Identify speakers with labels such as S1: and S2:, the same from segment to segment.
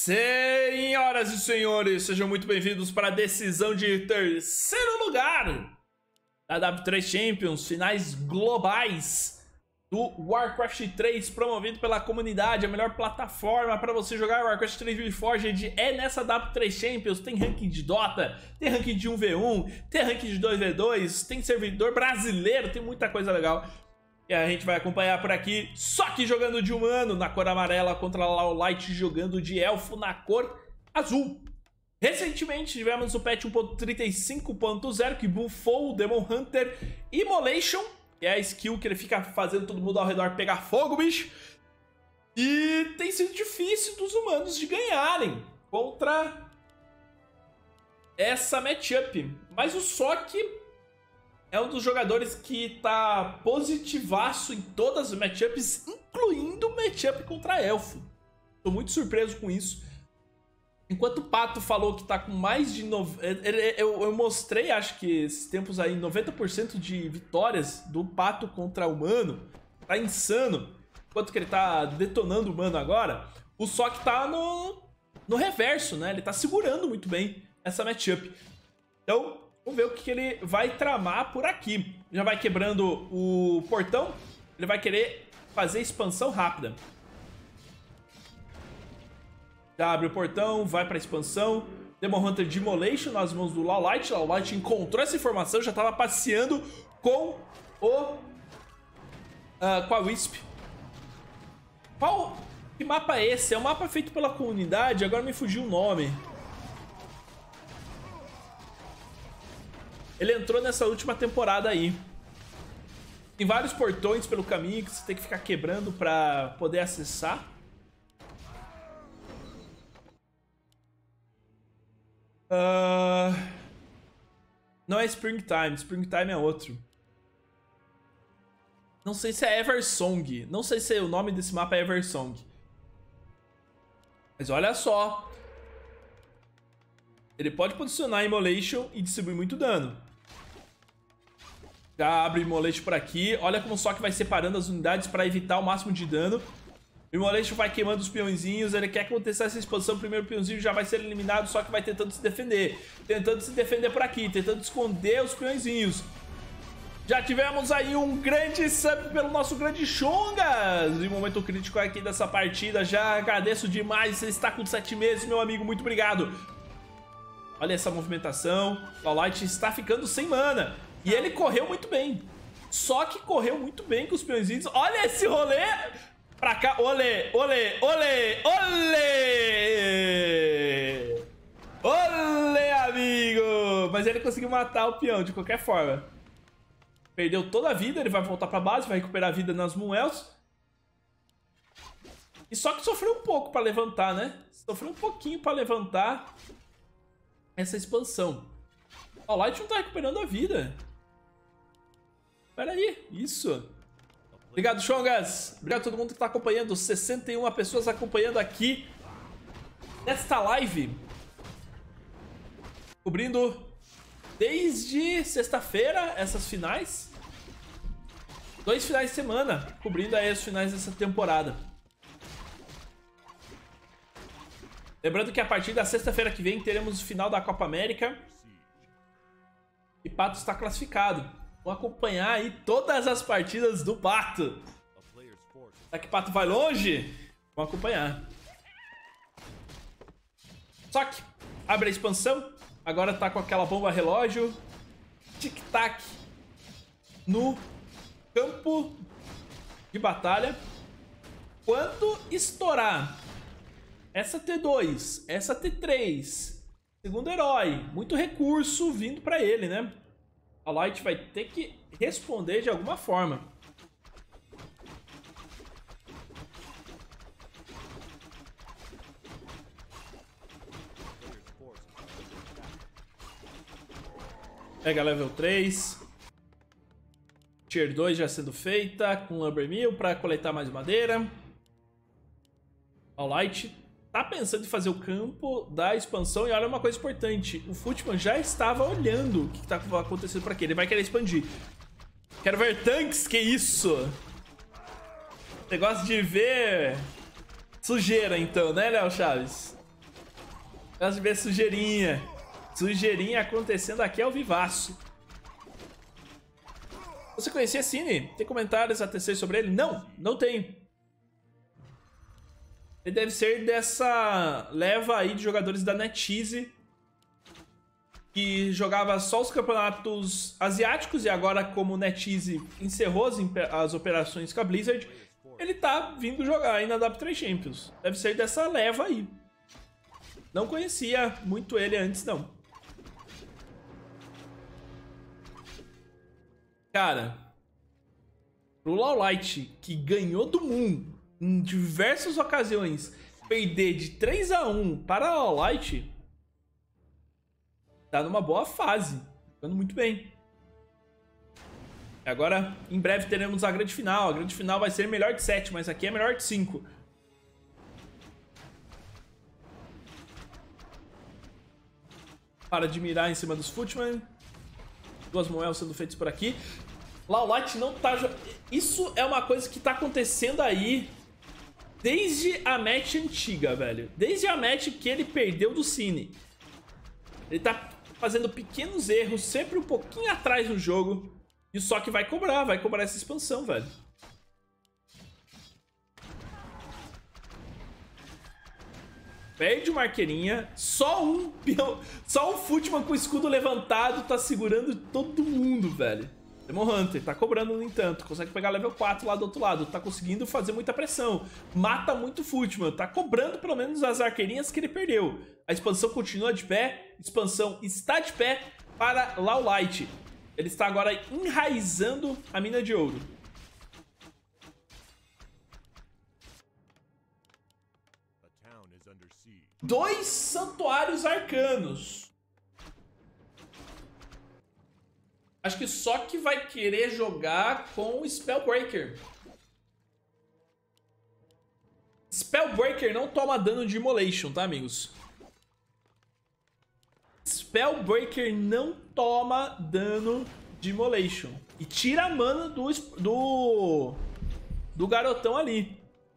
S1: Senhoras e senhores, sejam muito bem-vindos para a decisão de terceiro lugar da W3 Champions, finais globais do Warcraft 3, promovido pela comunidade, a melhor plataforma para você jogar Warcraft 3 Reforged é nessa W3 Champions. Tem ranking de Dota, tem ranking de 1v1, tem ranking de 2v2, tem servidor brasileiro, tem muita coisa legal. E a gente vai acompanhar por aqui, só que jogando de humano na cor amarela contra a Lowlight jogando de elfo na cor azul. Recentemente tivemos o patch 1.35.0 que buffou o Demon Hunter Immolation, que é a skill que ele fica fazendo todo mundo ao redor pegar fogo, bicho. E tem sido difícil dos humanos de ganharem contra essa matchup. Mas o Sok é um dos jogadores que tá positivaço em todas as matchups, incluindo matchup contra elfo. Tô muito surpreso com isso. Enquanto o Pato falou que tá com mais de... Eu mostrei, acho que esses tempos aí, 90% de vitórias do Pato contra o humano. Tá insano. Enquanto que ele tá detonando o humano agora, o Sok tá no reverso, né? Ele tá segurando muito bem essa matchup. Então, vamos ver o que ele vai tramar por aqui. Já vai quebrando o portão. Ele vai querer fazer expansão rápida. Já abre o portão, vai para expansão. Demon Hunter de Immolation nas mãos do Lowlight. Lowlight encontrou essa informação, já estava passeando com o... com a Wisp. Que mapa é esse? É um mapa feito pela comunidade, agora me fugiu o nome. Ele entrou nessa última temporada aí. Tem vários portões pelo caminho que você tem que ficar quebrando para poder acessar. Não é Springtime. Springtime é outro. Não sei se é Eversong. Não sei se o nome desse mapa é Eversong. Mas olha só. Ele pode posicionar Immolation e distribuir muito dano. Já abre o Immolation por aqui. Olha como o Sok vai separando as unidades para evitar o máximo de dano. O Immolation vai queimando os peõezinhos. Ele quer acontecer essa expansão. O primeiro peãozinho já vai ser eliminado. Só que vai tentando se defender. Tentando se defender por aqui. Tentando esconder os peõezinhos. Já tivemos aí um grande sub pelo nosso grande Chongas. Em momento crítico aqui dessa partida. Já agradeço demais. Você está com 7 meses, meu amigo. Muito obrigado. Olha essa movimentação. Lowlight está ficando sem mana. E ele correu muito bem. Só que correu muito bem com os peõezinhos. Olha esse rolê. Pra cá. Olê, olê, olê, olê. Olê, amigo. Mas ele conseguiu matar o peão de qualquer forma. Perdeu toda a vida. Ele vai voltar pra base. Vai recuperar a vida nas Moonells. E só que sofreu um pouco pra levantar, né? Sofreu um pouquinho pra levantar essa expansão. O Light não tá recuperando a vida. Pera aí, isso. Obrigado, Chongas. Obrigado a todo mundo que tá acompanhando. 61 pessoas acompanhando aqui nesta live. Cobrindo desde sexta-feira essas finais. 2 finais de semana. Cobrindo aí os finais dessa temporada. Lembrando que a partir da sexta-feira que vem teremos o final da Copa América. E Pato está classificado. Vamos acompanhar aí todas as partidas do Pato. Será que Pato vai longe? Vamos acompanhar. Só que abre a expansão. Agora tá com aquela bomba relógio. Tic-tac. No campo de batalha. Quando estourar essa T2, essa T3, segundo herói, muito recurso vindo pra ele, né? A Light vai ter que responder de alguma forma. Pega level 3. Tier 2 já sendo feita, com Lumber Mill pra coletar mais madeira. A Light tá pensando em fazer o campo da expansão. E olha uma coisa importante. O Footman já estava olhando o que tá acontecendo por aqui. Ele vai querer expandir. Quero ver tanques, que isso? Você gosta de ver sujeira então, né, Léo Chaves? Gosto de ver sujeirinha. Sujeirinha acontecendo aqui ao vivaço. Você conhecia Cine? Tem comentários a tecer sobre ele? Não, não tenho. Ele deve ser dessa leva aí de jogadores da NetEase que jogava só os campeonatos asiáticos e agora, como o NetEase encerrou as operações com a Blizzard, ele tá vindo jogar aí na W3 Champions. Deve ser dessa leva aí. Não conhecia muito ele antes, não. Cara, pro Lawlite, que ganhou do Moon em diversas ocasiões, perder de 3-1 para a Lawlite, tá numa boa fase. Jogando muito bem. Agora, em breve, teremos a grande final. A grande final vai ser melhor de 7, mas aqui é melhor de 5. Para de mirar em cima dos Footman. 2 moedas sendo feitas por aqui. Lawlite não tá... Isso é uma coisa que tá acontecendo aí desde a match antiga, velho. Desde a match que ele perdeu do Cine. Ele tá fazendo pequenos erros, sempre um pouquinho atrás no jogo. E só que vai cobrar essa expansão, velho. Perde uma arqueirinha, só um Footman com o escudo levantado tá segurando todo mundo, velho. Demon Hunter tá cobrando, no entanto, consegue pegar level 4 lá do outro lado, tá conseguindo fazer muita pressão, mata muito Footman, tá cobrando pelo menos as arqueirinhas que ele perdeu. A expansão continua de pé, expansão está de pé para Lawlite. Ele está agora enraizando a mina de ouro. Dois santuários arcanos. Acho que só que vai querer jogar com o Spellbreaker. Spellbreaker não toma dano de Immolation, tá, amigos? Spellbreaker não toma dano de Immolation. E tira a mana do garotão ali.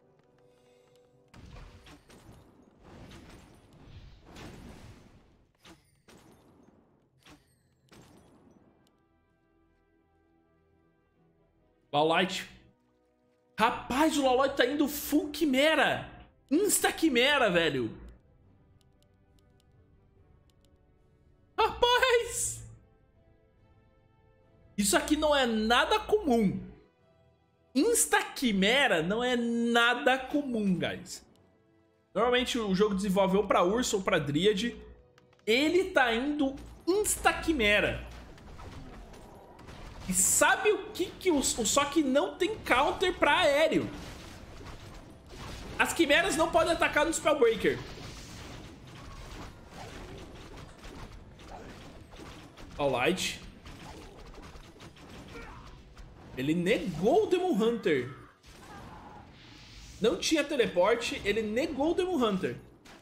S1: Lawlite. Rapaz, o Lawlite tá indo full Quimera. Insta Quimera, velho. Rapaz! Isso aqui não é nada comum. Insta Quimera não é nada comum, guys. Normalmente o jogo desenvolve ou pra Ursa ou pra Dryad. Ele tá indo Insta Quimera. E sabe o que só que não tem counter pra aéreo. As quimeras não podem atacar no Spellbreaker. Lawlite. Ele negou o Demon Hunter. Não tinha teleporte, ele negou o Demon Hunter.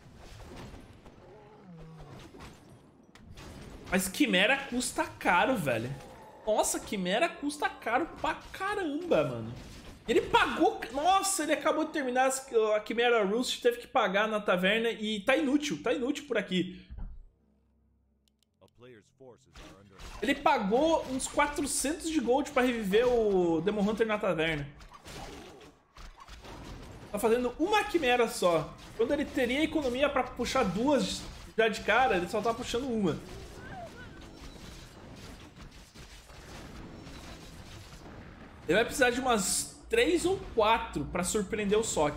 S1: Mas Quimera custa caro, velho. Nossa, Quimera custa caro pra caramba, mano. Ele pagou... Nossa, ele acabou de terminar a Quimera Roost, teve que pagar na taverna e tá inútil por aqui. Ele pagou uns 400 de gold pra reviver o Demon Hunter na taverna. Tá fazendo uma Quimera só. Quando ele teria economia pra puxar duas já de cara, ele só tá puxando uma. Ele vai precisar de umas 3 ou 4 pra surpreender o Sok.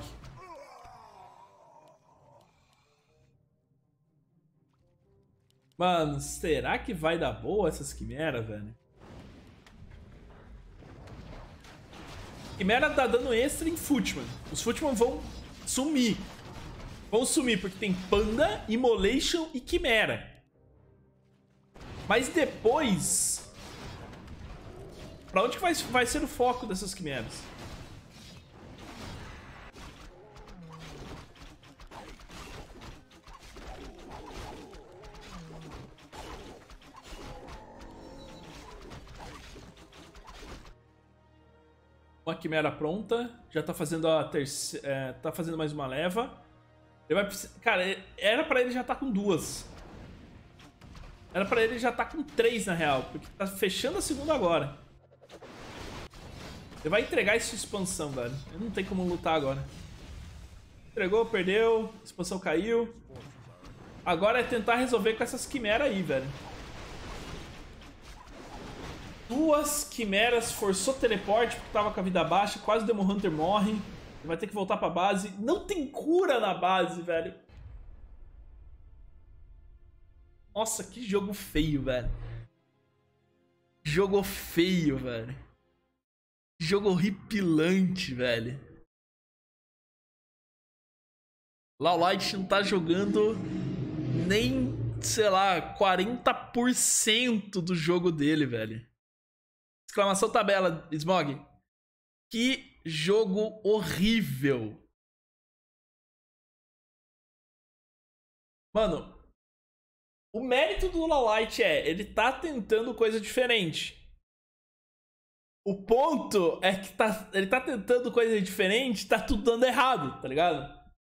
S1: Mano, será que vai dar boa essas quimeras, velho? Quimera dá dano extra em Footman. Os Footman vão sumir. Vão sumir porque tem Panda, Immolation e Quimera. Mas depois... Pra onde que vai ser o foco dessas quimeras? Uma quimera pronta. Já tá fazendo a terceira... tá fazendo mais uma leva. Ele vai precisar... Cara, era pra ele já estar com 2. Era pra ele já estar com 3, na real. Porque tá fechando a segunda agora. Ele vai entregar essa expansão, velho. Ele não tem como lutar agora. Entregou, perdeu. A expansão caiu. Agora é tentar resolver com essas quimeras aí, velho. 2 quimeras, forçou teleporte porque tava com a vida baixa. Quase o Demon Hunter morre. Ele vai ter que voltar pra base. Não tem cura na base, velho. Nossa, que jogo feio, velho. Jogo feio, velho. Jogo horripilante, velho. Lawlight não tá jogando nem, sei lá, 40% do jogo dele, velho. Exclamação tabela, Smog. Que jogo horrível. Mano, o mérito do Lawlight ele tá tentando coisa diferente. O ponto é que ele tá tentando coisa diferente, tá tudo dando errado, tá ligado?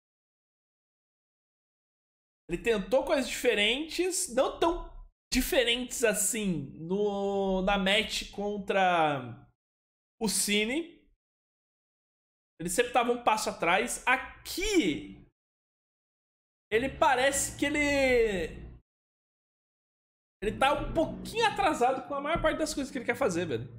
S1: Ele tentou coisas diferentes, não tão diferentes assim, na match contra o Cine. Ele sempre tava um passo atrás. Aqui, ele parece que ele tá um pouquinho atrasado com a maior parte das coisas que ele quer fazer, velho.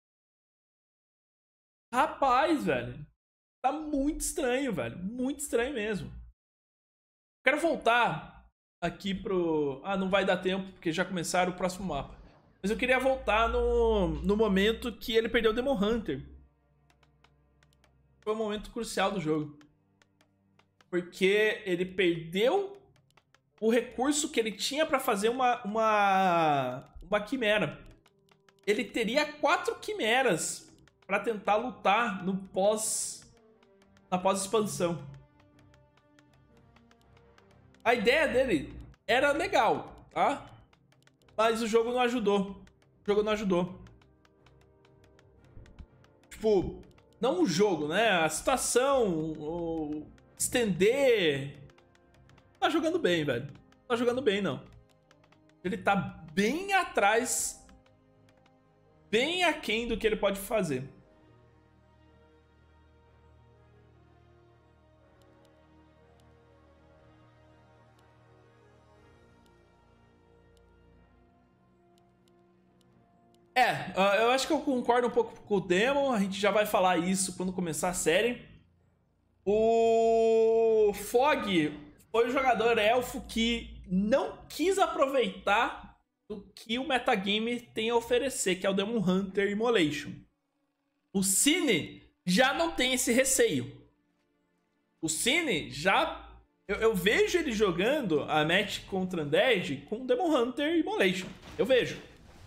S1: Rapaz, velho. Tá muito estranho, velho. Muito estranho mesmo. Quero voltar aqui pro... Ah, não vai dar tempo, porque já começaram o próximo mapa. Mas eu queria voltar no momento que ele perdeu o Demon Hunter. Foi um momento crucial do jogo. Porque ele perdeu o recurso que ele tinha pra fazer uma quimera. Ele teria 4 quimeras pra tentar lutar na pós-expansão. A ideia dele era legal, tá? Mas o jogo não ajudou. O jogo não ajudou. Tipo, não o jogo, né? A situação, o estender... Não tá jogando bem, velho. Não tá jogando bem, não. Ele tá bem atrás, bem aquém do que ele pode fazer. Eu acho que eu concordo um pouco com o Demon. A gente já vai falar isso quando começar a série. O Fog foi o jogador elfo que não quis aproveitar do que o metagame tem a oferecer, que é o Demon Hunter Immolation. O Cine já não tem esse receio. O Cine já... Eu vejo ele jogando a match contra Undead com o Demon Hunter Immolation. Eu vejo.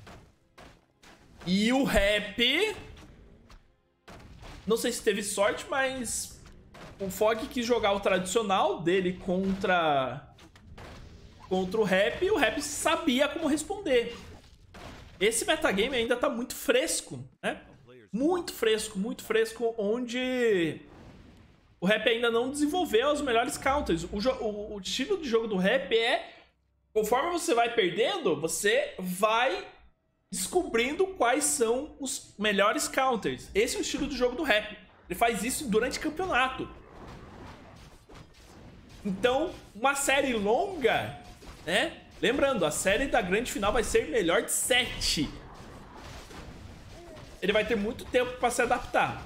S1: E o Rap... Não sei se teve sorte, mas... O Fog quis jogar o tradicional dele contra o Rap, e o Rap sabia como responder. Esse metagame ainda tá muito fresco, né? Muito fresco, onde o Rap ainda não desenvolveu os melhores counters. O estilo de jogo do Rap conforme você vai perdendo, você vai descobrindo quais são os melhores counters. Esse é o estilo de jogo do Rap. Ele faz isso durante campeonato. Então, uma série longa, né? Lembrando, a série da grande final vai ser melhor de 7. Ele vai ter muito tempo para se adaptar.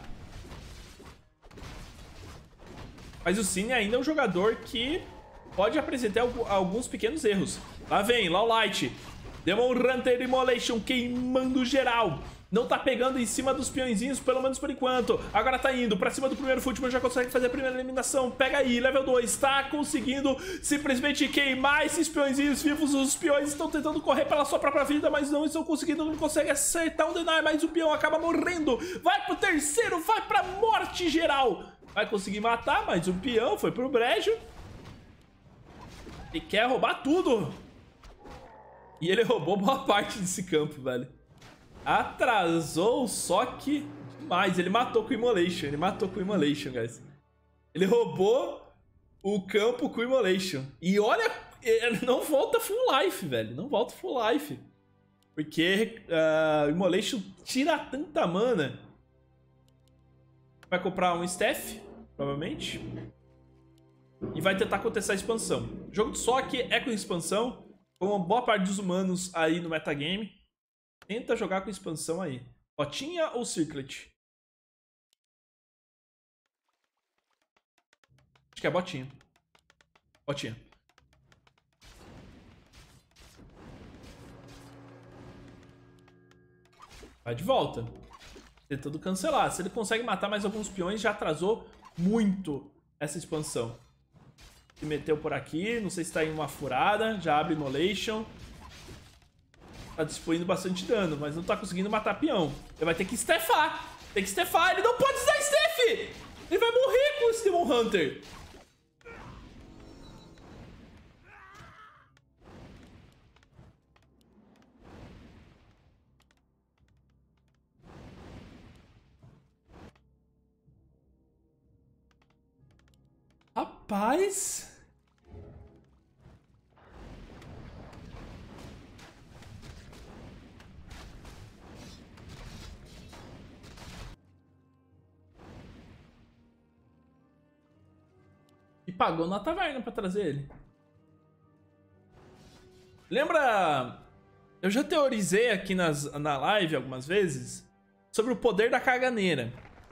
S1: Mas o Cine ainda é um jogador que pode apresentar alguns pequenos erros. Lá vem, Lawlight. Demon Hunter Immolation queimando geral. Não tá pegando em cima dos peõezinhos, pelo menos por enquanto. Agora tá indo pra cima do primeiro Footman, já consegue fazer a primeira eliminação. Pega aí, level 2, tá conseguindo simplesmente queimar esses peõezinhos vivos. Os peões estão tentando correr pela sua própria vida, mas não estão conseguindo, não consegue acertar um deny, mas o peão acaba morrendo. Vai pro terceiro, vai pra morte geral. Vai conseguir matar, mas o peão foi pro brejo. E quer roubar tudo. E ele roubou boa parte desse campo, velho. Atrasou o soque demais. Ele matou com o Immolation. Guys. Ele roubou o campo com o Immolation. E olha, não volta full life, velho. Não volta full life. Porque o Immolation tira tanta mana. Vai comprar um Staff, provavelmente. E vai tentar acontecer a expansão. O jogo de Sock é com expansão. Como uma boa parte dos humanos aí no metagame. Tenta jogar com expansão aí. Botinha ou Circlet? Acho que é botinha. Botinha. Vai de volta. Tentando cancelar. Se ele consegue matar mais alguns peões, já atrasou muito essa expansão. Se meteu por aqui. Não sei se tá em uma furada. Já abre Immolation. Tá distribuindo bastante dano, mas não tá conseguindo matar peão. Ele vai ter que staffar. Tem que staffar. Ele não pode usar staff. Ele vai morrer com esse Demon Hunter. Rapaz... E pagou na taverna pra trazer ele. Lembra... Eu já teorizei aqui na live algumas vezes sobre o poder da caganeira.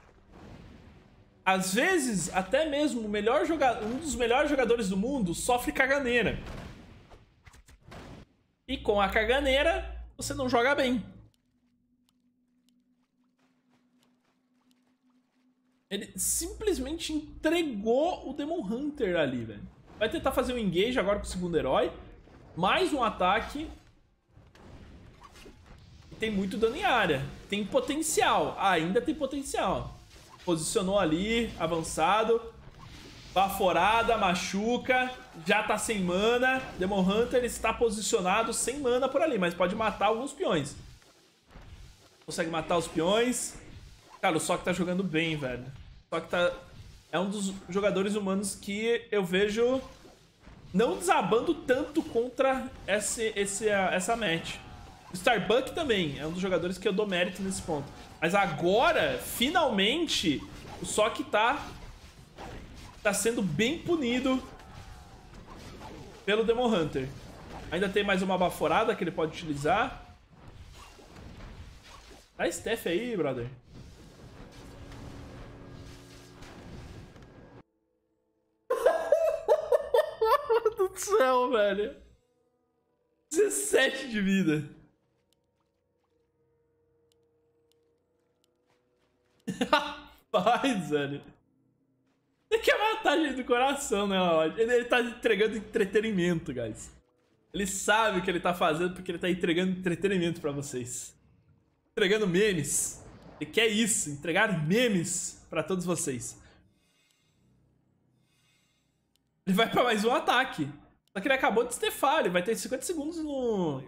S1: Às vezes, até mesmo um dos melhores jogadores do mundo sofre caganeira. E com a caganeira, você não joga bem. Ele simplesmente entregou o Demon Hunter ali, velho. Vai tentar fazer um engage agora com o segundo herói. Mais um ataque. E tem muito dano em área. Tem potencial. Ainda tem potencial. Posicionou ali, avançado. Baforada, machuca. Já tá sem mana. Demon Hunter está posicionado sem mana por ali, mas pode matar alguns peões. Consegue matar os peões. Cara, o Sock tá jogando bem, velho. O Sock é um dos jogadores humanos que eu vejo não desabando tanto contra essa match. O Starbuck também é um dos jogadores que eu dou mérito nesse ponto. Mas agora, finalmente, o Sock tá sendo bem punido pelo Demon Hunter. Ainda tem mais uma baforada que ele pode utilizar. Dá Steph aí, brother. Meu Deus do céu, velho. 17 de vida. Rapaz, velho. Ele quer matar a gente do coração, né, Lorde? Ele tá entregando entretenimento, guys. Ele sabe o que ele tá fazendo porque ele tá entregando entretenimento pra vocês. Entregando memes. Ele quer isso, entregar memes pra todos vocês. Ele vai pra mais um ataque. Só que ele acabou de steffar, ele vai ter 50 segundos no...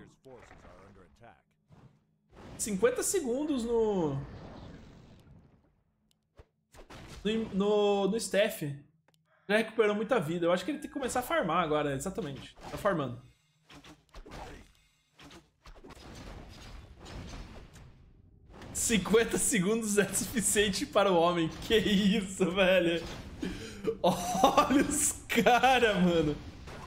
S1: 50 segundos no staff. Já recuperou muita vida. Eu acho que ele tem que começar a farmar agora, exatamente. Tá farmando. $50 segundos é suficiente para o homem. Que isso, velho. Olha os caras, mano.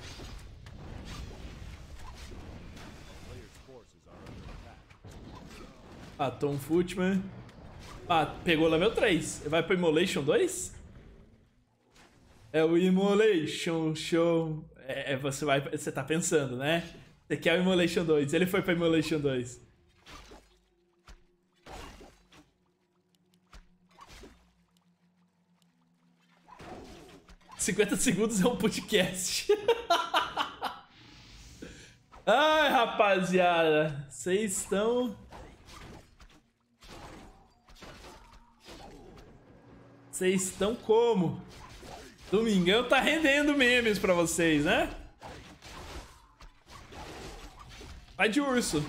S1: Ah, Tom Footman. Ah, pegou level 3. Vai pro Immolation 2? É o Immolation Show. Você tá pensando, né? Você quer o Immolation 2. Ele foi pro Immolation 2. $50 segundos é um podcast. Ai, rapaziada. Vocês estão... Vocês estão como? Domingão tá rendendo memes pra vocês, né? Vai de urso.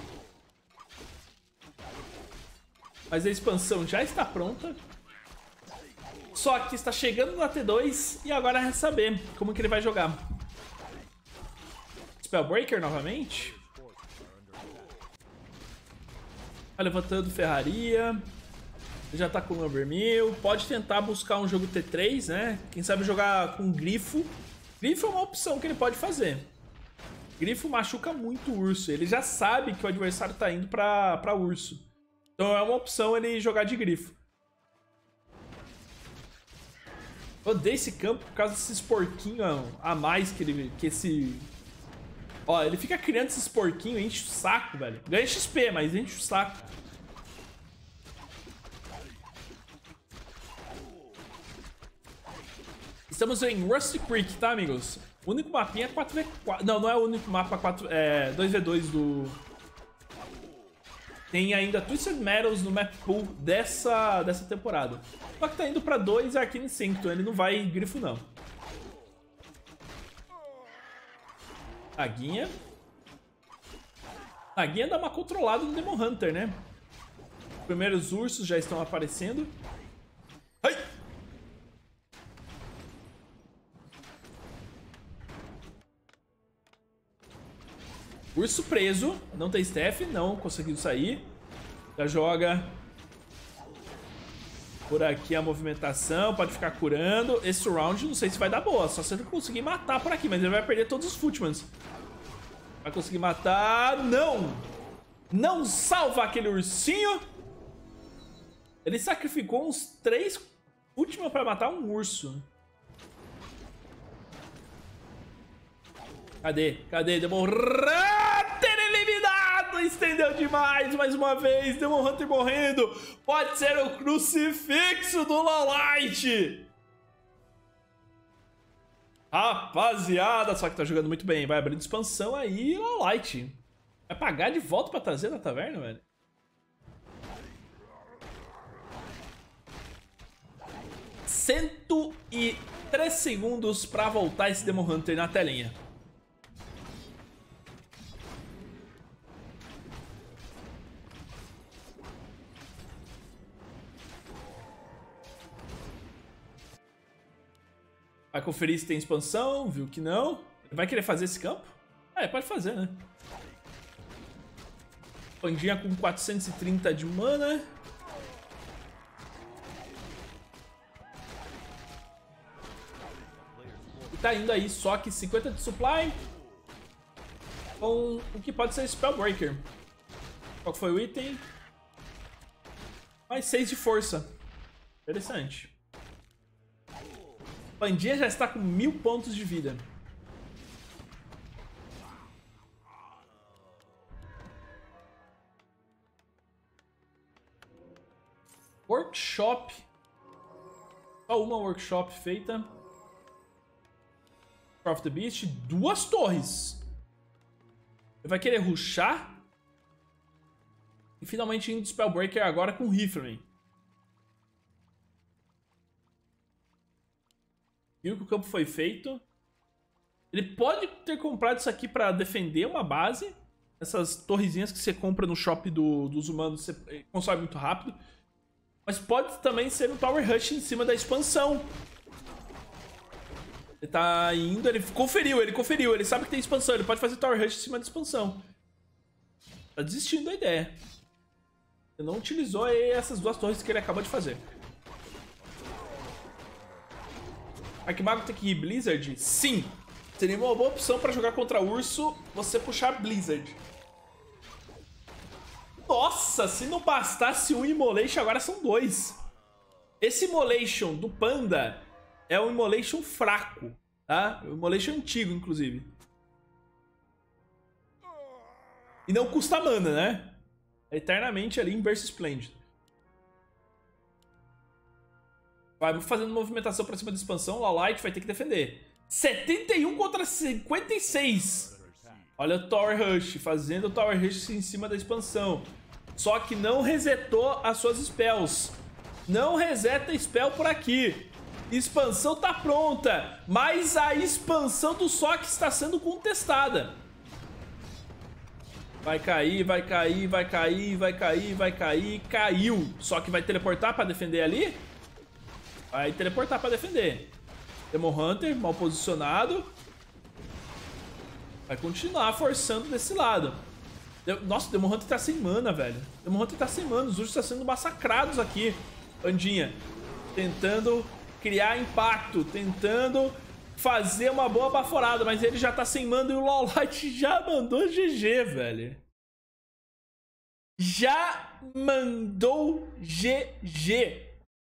S1: Mas a expansão já está pronta. Só que está chegando no AT2 e agora é saber como que ele vai jogar. Spellbreaker novamente. Vai levantando Ferraria. Já tá com o Lumbermill. Pode tentar buscar um jogo T3, né? Quem sabe jogar com Grifo. Grifo é uma opção que ele pode fazer. Grifo machuca muito o Urso. Ele já sabe que o adversário tá indo pra Urso. Então é uma opção ele jogar de Grifo. Eu odeio esse campo por causa desses porquinhos a mais que esse... Ó, ele fica criando esses porquinhos, enche o saco, velho. Ganha XP, mas enche o saco. Estamos em Rusty Creek, tá, amigos? O único mapinha é 4v4. Não, não é o único mapa 2v2 do... Tem ainda Twisted Metals no map pool dessa temporada. Só que tá indo pra 2 Arcane Sanctum. Ele não vai grifo, não. Taguinha. Taguinha dá uma controlada no Demon Hunter, né? Os primeiros ursos já estão aparecendo. Ai! Urso preso. Não tem staff. Não conseguiu sair. Já joga por aqui a movimentação. Pode ficar curando. Esse round não sei se vai dar boa. Só se ele conseguir matar por aqui. Mas ele vai perder todos os Footmans. Vai conseguir matar. Não! Não salva aquele ursinho. Ele sacrificou uns 3 Footman pra matar um urso. Cadê? Cadê? Demon Hunter eliminado! Estendeu demais mais uma vez. Demon Hunter morrendo. Pode ser o crucifixo do Lowlight. Rapaziada, só que tá jogando muito bem. Vai abrindo expansão aí, Lowlight. Vai pagar de volta pra trazer na taverna, velho? E 3 segundos pra voltar esse Demon Hunter na telinha. Vai conferir se tem expansão, viu que não. Ele vai querer fazer esse campo? Ah, pode fazer, né? Pandinha com 430 de mana. E tá indo aí, só que 50 de supply. Com o que pode ser Spellbreaker. Qual foi o item? Mais 6 de força. Interessante. Pandinha já está com 1000 pontos de vida. Workshop. Só uma workshop feita. Of the Beast. 2 torres. Ele vai querer rushar. E finalmente indo de Spellbreaker agora com Rifleman. Viu que o campo foi feito. Ele pode ter comprado isso aqui pra defender uma base. Essas torrezinhas que você compra no shop dos humanos, você consome muito rápido. Mas pode também ser um Tower Rush em cima da expansão. Ele tá indo, ele conferiu. Ele sabe que tem expansão, ele pode fazer Tower Rush em cima da expansão. Tá desistindo da ideia. Ele não utilizou essas 2 torres que ele acabou de fazer. Arquimago tem que ir Blizzard? Sim! Seria uma boa opção pra jogar contra Urso, você puxar Blizzard. Nossa, se não bastasse um Immolation, agora são 2. Esse Immolation do Panda é um Immolation fraco, tá? Um Immolation antigo, inclusive. E não custa mana, né? É eternamente ali em Burst Splendid. Vai fazendo movimentação pra cima da expansão. O Lowlight vai ter que defender. 71 contra 56. Olha o Tower Rush. Fazendo o Tower Rush em cima da expansão. Só que não resetou as suas spells. Não reseta spell por aqui. Expansão tá pronta. Mas a expansão do Sock está sendo contestada. Vai cair, vai cair, vai cair, vai cair, vai cair. Caiu. Só que vai teleportar pra defender ali. Vai teleportar pra defender. Demon Hunter, mal posicionado. Vai continuar forçando desse lado. Nossa, o Demon Hunter tá sem mana, velho. Demon Hunter tá sem mana. Os ursos estão sendo massacrados aqui. Pandinha. Tentando criar impacto. Tentando fazer uma boa baforada. Mas ele já tá sem mana e o Lowlight já mandou GG, velho. Já mandou GG.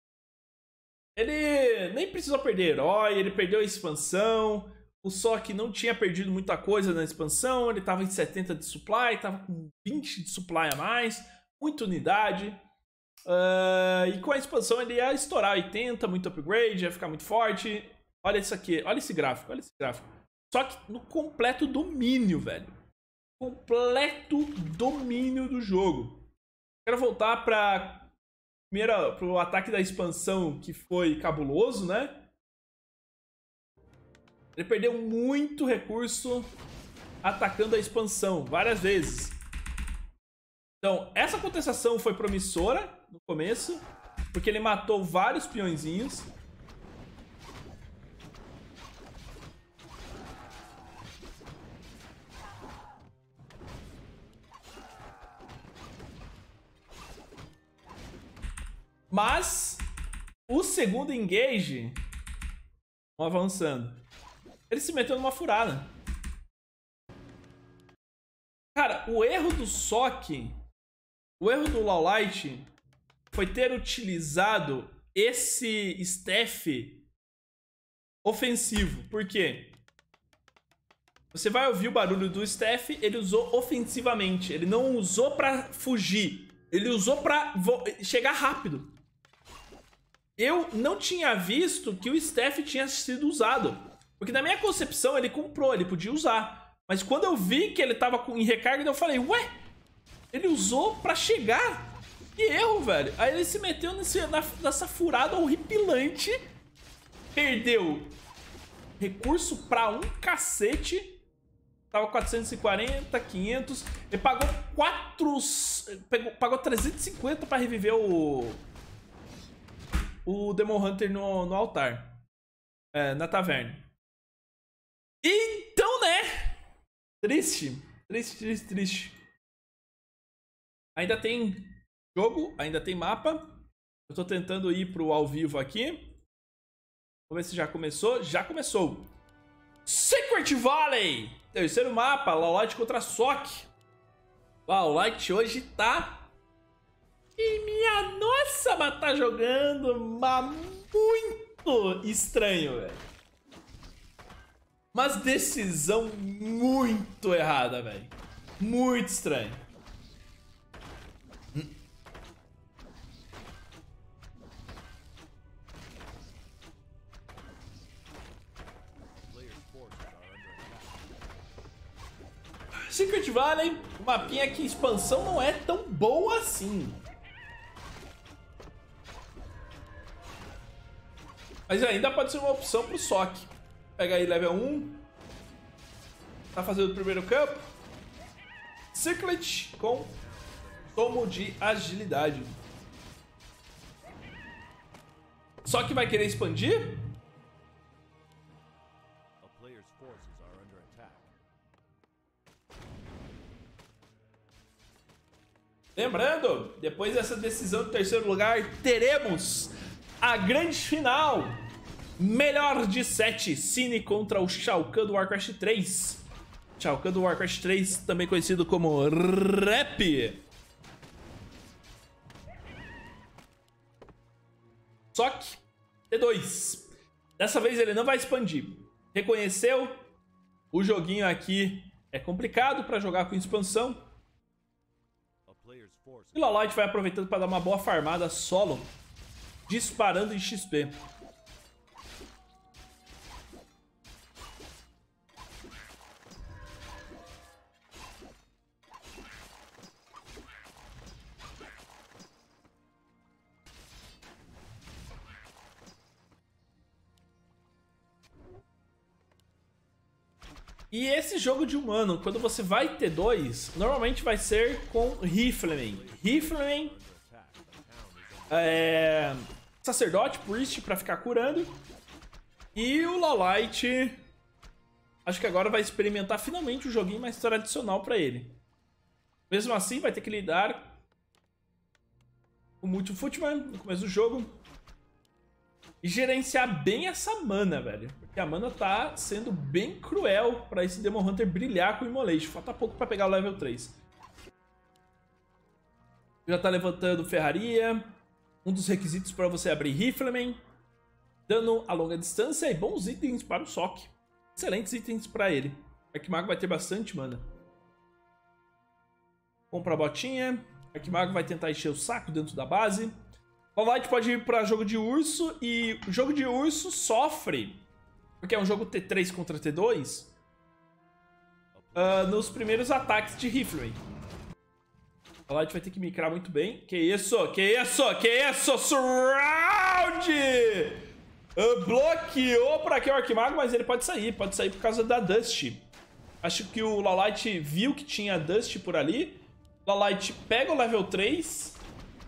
S1: Ele nem precisou perder herói. Ele perdeu a expansão. O Sok não tinha perdido muita coisa na expansão, ele tava em 70 de supply, tava com 20 de supply a mais, muita unidade. E com a expansão ele ia estourar 80, muito upgrade, ia ficar muito forte. Olha isso aqui, olha esse gráfico, olha esse gráfico. Só que no completo domínio, velho. Completo domínio do jogo. Quero voltar pro ataque da expansão, que foi cabuloso, né? Ele perdeu muito recurso atacando a expansão, várias vezes. Então, essa contestação foi promissora no começo, porque ele matou vários peõezinhos. Mas, o segundo engage, vamos avançando. Ele se meteu numa furada. Cara, o erro do Sok, o erro do Lowlight foi ter utilizado esse staff ofensivo. Por quê? Você vai ouvir o barulho do staff, ele usou ofensivamente. Ele não usou pra fugir. Ele usou pra chegar rápido. Eu não tinha visto que o staff tinha sido usado. Porque na minha concepção ele comprou, ele podia usar. Mas quando eu vi que ele tava em recarga, eu falei, ué, ele usou pra chegar? Que erro, velho. Aí ele se meteu nessa furada horripilante. Perdeu recurso pra um cacete. Tava 440, 500. Ele pagou pagou 350 pra reviver o Demon Hunter no altar. Na taverna. Então, né? Triste. Triste. Ainda tem jogo, ainda tem mapa. Eu tô tentando ir pro ao vivo aqui. Vamos ver se já começou. Já começou. Secret Valley. Terceiro mapa, Lowlight contra Sok. Lowlight hoje tá... E minha nossa, mas tá jogando muito estranho, velho. Mas decisão muito errada, velho. Muito estranho. Secret Valley, o mapinha que a expansão não é tão boa assim. Mas ainda pode ser uma opção pro Sok. Pega aí level 1. Tá fazendo o primeiro campo. Circlet com tomo de agilidade. Só que vai querer expandir? Lembrando, depois dessa decisão do terceiro lugar, teremos a grande final. Melhor de 7, Cine contra o Shao Kahn do Warcraft 3. Shao Kahn do Warcraft 3, também conhecido como Rap. Sok T2. Dessa vez ele não vai expandir. Reconheceu? O joguinho aqui é complicado para jogar com expansão. E Lowlight vai aproveitando para dar uma boa farmada solo, disparando em XP. E esse jogo de humano, quando você vai ter dois, normalmente vai ser com Rifleman. Rifleman Sacerdote, Priest pra ficar curando. E o Lawlite, acho que agora vai experimentar finalmente um joguinho mais tradicional pra ele. Mesmo assim, vai ter que lidar com o Multi Footman no começo do jogo. E gerenciar bem essa mana, velho. Porque a mana tá sendo bem cruel pra esse Demon Hunter brilhar com o Immolation. Falta pouco pra pegar o level 3. Já tá levantando Ferraria. Um dos requisitos pra você abrir Rifleman. Dano a longa distância e bons itens para o Sock. Excelentes itens pra ele. Arquimago vai ter bastante mana. Compra a botinha. Arquimago vai tentar encher o saco dentro da base. Lawlite pode ir para jogo de urso. E o jogo de urso sofre, porque é um jogo T3 contra T2, nos primeiros ataques de Rifleman. Lawlite vai ter que micrar muito bem. Que isso? Que isso? Que isso? Surround! Bloqueou por aqui o Arquimago, mas ele pode sair. Pode sair por causa da Dust. Acho que o Lawlite viu que tinha Dust por ali. Lawlite pega o level 3.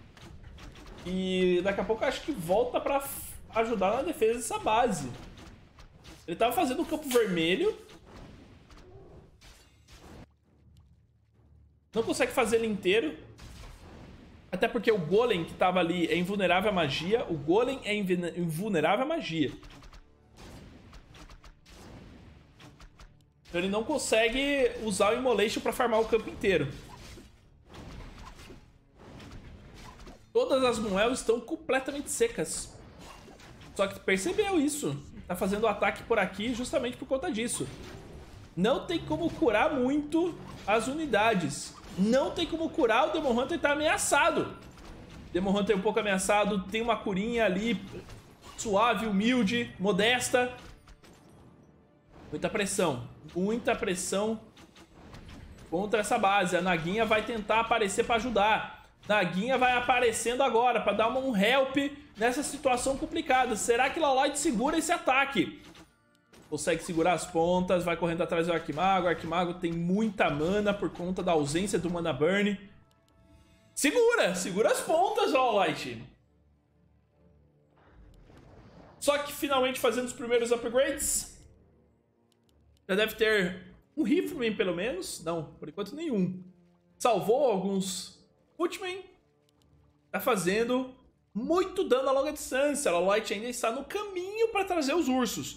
S1: E daqui a pouco eu acho que volta pra ajudar na defesa dessa base. Ele tava fazendo um campo vermelho. Não consegue fazer ele inteiro. Até porque o Golem que tava ali é invulnerável à magia. O Golem é invulnerável à magia. Então ele não consegue usar o Immolation pra farmar o campo inteiro. Todas as Moel estão completamente secas. Só que percebeu isso. Tá fazendo o ataque por aqui justamente por conta disso. Não tem como curar muito as unidades. Não tem como curar, o Demon Hunter tá ameaçado. Demon Hunter um pouco ameaçado. Tem uma curinha ali suave, humilde, modesta. Muita pressão. Muita pressão contra essa base. A Naguinha vai tentar aparecer pra ajudar. Naguinha vai aparecendo agora para dar um help nessa situação complicada. Será que Lawlite segura esse ataque? Consegue segurar as pontas, vai correndo atrás do Arquimago. O Arquimago tem muita mana por conta da ausência do Mana Burn. Segura as pontas, Lawlite. Só que finalmente fazendo os primeiros upgrades. Já deve ter um Rifleman pelo menos. Não, por enquanto nenhum. Salvou alguns Footman. Tá fazendo muito dano a longa distância. A Lawlite ainda está no caminho para trazer os ursos.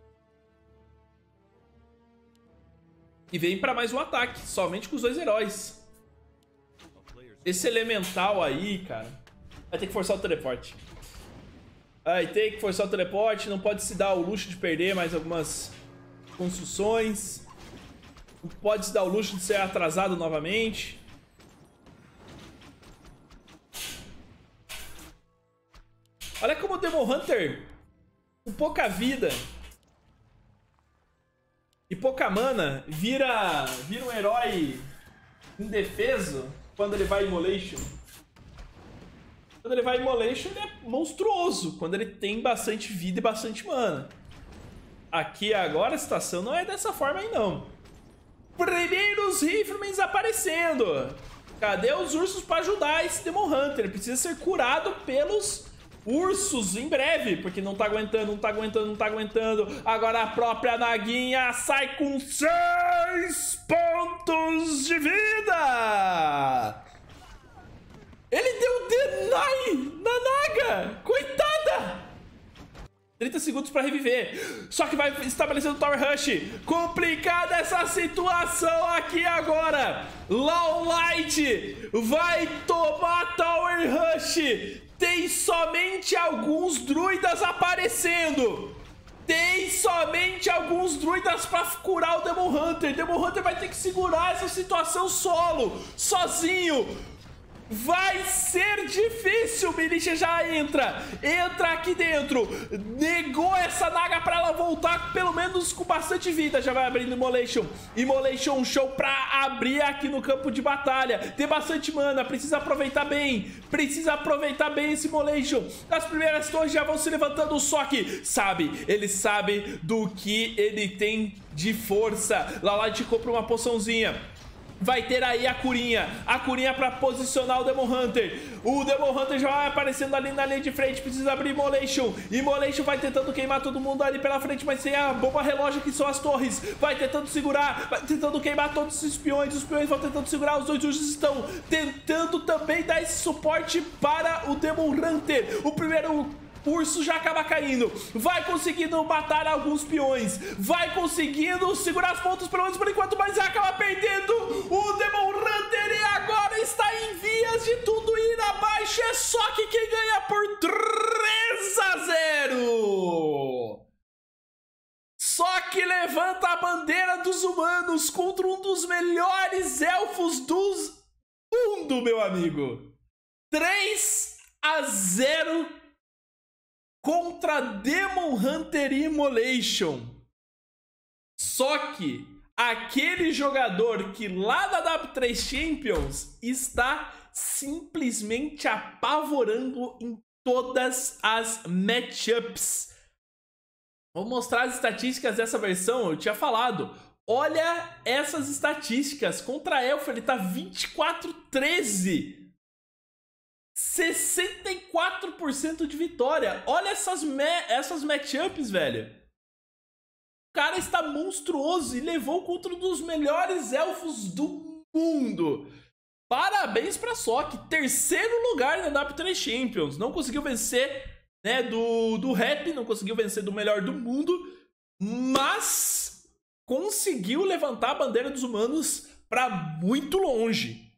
S1: E vem para mais um ataque, somente com os dois heróis. Esse elemental aí, cara, vai ter que forçar o teleporte. Vai ter que forçar o teleporte. Não pode se dar o luxo de perder mais algumas construções. Não pode se dar o luxo de ser atrasado novamente. Olha como o Demon Hunter, com pouca vida e pouca mana, vira um herói indefeso quando ele vai Immolation. Quando ele vai Immolation, ele é monstruoso, quando ele tem bastante vida e bastante mana. Aqui agora a situação não é dessa forma aí não. Primeiros Riflemans aparecendo. Cadê os ursos para ajudar esse Demon Hunter? Ele precisa ser curado pelos ursos em breve, porque não tá aguentando, não tá aguentando, não tá aguentando. Agora a própria Naguinha sai com 6 pontos de vida. Ele deu deny na Naga, coitada. 30 segundos pra reviver. Só que vai estabelecendo o Tower Rush. Complicada essa situação aqui agora. Lawlite vai tomar Tower Rush. Tem somente alguns druidas aparecendo. Tem somente alguns druidas pra curar o Demon Hunter. Demon Hunter vai ter que segurar essa situação solo, sozinho. Vai ser difícil. Militia já entra aqui dentro. Negou essa Naga pra ela voltar pelo menos com bastante vida. Já vai abrindo Immolation. Immolation show pra abrir aqui no campo de batalha. Tem bastante mana, precisa aproveitar bem. Precisa aproveitar bem esse Immolation. As primeiras torres já vão se levantando. Só que ele sabe do que ele tem de força. Lawlite compra uma poçãozinha. vai ter aí a Curinha pra posicionar o Demon Hunter. O Demon Hunter já vai aparecendo ali na linha de frente, precisa abrir Immolation. Immolation vai tentando queimar todo mundo ali pela frente, mas sem a bomba relógio que são as torres. Vai tentando segurar, vai tentando queimar todos os espiões vão tentando segurar, os dois ursos estão tentando também dar esse suporte para o Demon Hunter. O primeiro urso já acaba caindo, vai conseguindo matar alguns peões, vai conseguindo segurar os pontos pelo menos por enquanto, mas acaba perdendo o Demon Hunter e agora está em vias de tudo ir abaixo. É só que quem ganha por 3-0. Só que levanta a bandeira dos humanos contra um dos melhores elfos do mundo, meu amigo. 3-0 contra Demon Hunter e Immolation. Só que aquele jogador que lá da W3 Champions está simplesmente apavorando em todas as matchups. Vou mostrar as estatísticas dessa versão, eu tinha falado. Olha essas estatísticas. Contra Elfo ele tá 24-13. 64% de vitória. Olha essas matchups, velho. O cara está monstruoso e levou contra um dos melhores elfos do mundo. Parabéns pra Sok. Terceiro lugar na W3 Champions. Não conseguiu vencer, né, do Rap, não conseguiu vencer do melhor do mundo, mas conseguiu levantar a bandeira dos humanos pra muito longe.